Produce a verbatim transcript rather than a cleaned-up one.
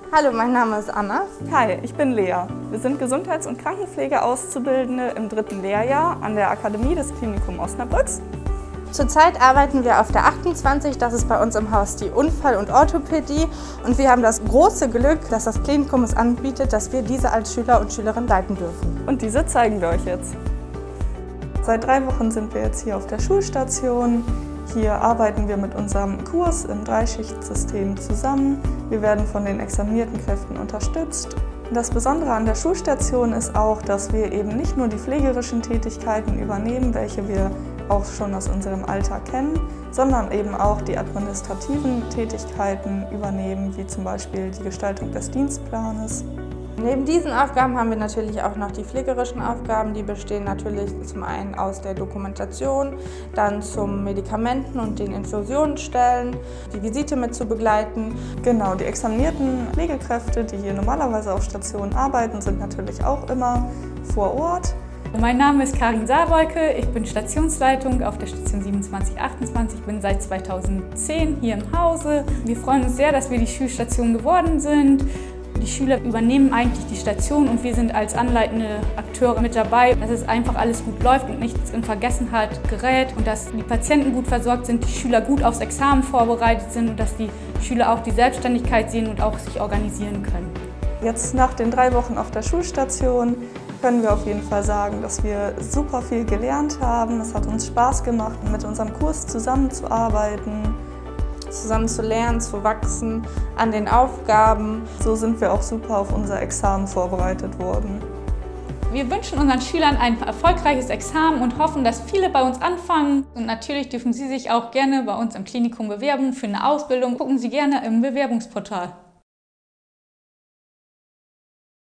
Hallo, mein Name ist Anna. Hi, ich bin Lea. Wir sind Gesundheits- und Krankenpflegeauszubildende im dritten Lehrjahr an der Akademie des Klinikum Osnabrücks. Zurzeit arbeiten wir auf der achtundzwanzig, das ist bei uns im Haus die Unfall- und Orthopädie. Und wir haben das große Glück, dass das Klinikum es anbietet, dass wir diese als Schüler und Schülerinnen leiten dürfen. Und diese zeigen wir euch jetzt. Seit drei Wochen sind wir jetzt hier auf der Schulstation. Hier arbeiten wir mit unserem Kurs im Dreischichtsystem zusammen. Wir werden von den examinierten Kräften unterstützt. Das Besondere an der Schulstation ist auch, dass wir eben nicht nur die pflegerischen Tätigkeiten übernehmen, welche wir auch schon aus unserem Alltag kennen, sondern eben auch die administrativen Tätigkeiten übernehmen, wie zum Beispiel die Gestaltung des Dienstplanes. Neben diesen Aufgaben haben wir natürlich auch noch die pflegerischen Aufgaben. Die bestehen natürlich zum einen aus der Dokumentation, dann zum Medikamenten und den Infusionsstellen, die Visite mit zu begleiten. Genau, die examinierten Pflegekräfte, die hier normalerweise auf Stationen arbeiten, sind natürlich auch immer vor Ort. Mein Name ist Karin Saarwolke, ich bin Stationsleitung auf der Station siebenundzwanzig achtundzwanzig, ich bin seit zweitausendzehn hier im Hause. Wir freuen uns sehr, dass wir die Schulstation geworden sind. Die Schüler übernehmen eigentlich die Station und wir sind als anleitende Akteure mit dabei, dass es einfach alles gut läuft und nichts in Vergessenheit gerät und dass die Patienten gut versorgt sind, die Schüler gut aufs Examen vorbereitet sind und dass die Schüler auch die Selbstständigkeit sehen und auch sich organisieren können. Jetzt nach den drei Wochen auf der Schulstation können wir auf jeden Fall sagen, dass wir super viel gelernt haben. Es hat uns Spaß gemacht, mit unserem Kurs zusammenzuarbeiten. Zusammen zu lernen, zu wachsen an den Aufgaben. So sind wir auch super auf unser Examen vorbereitet worden. Wir wünschen unseren Schülern ein erfolgreiches Examen und hoffen, dass viele bei uns anfangen. Und natürlich dürfen Sie sich auch gerne bei uns im Klinikum bewerben für eine Ausbildung. Gucken Sie gerne im Bewerbungsportal.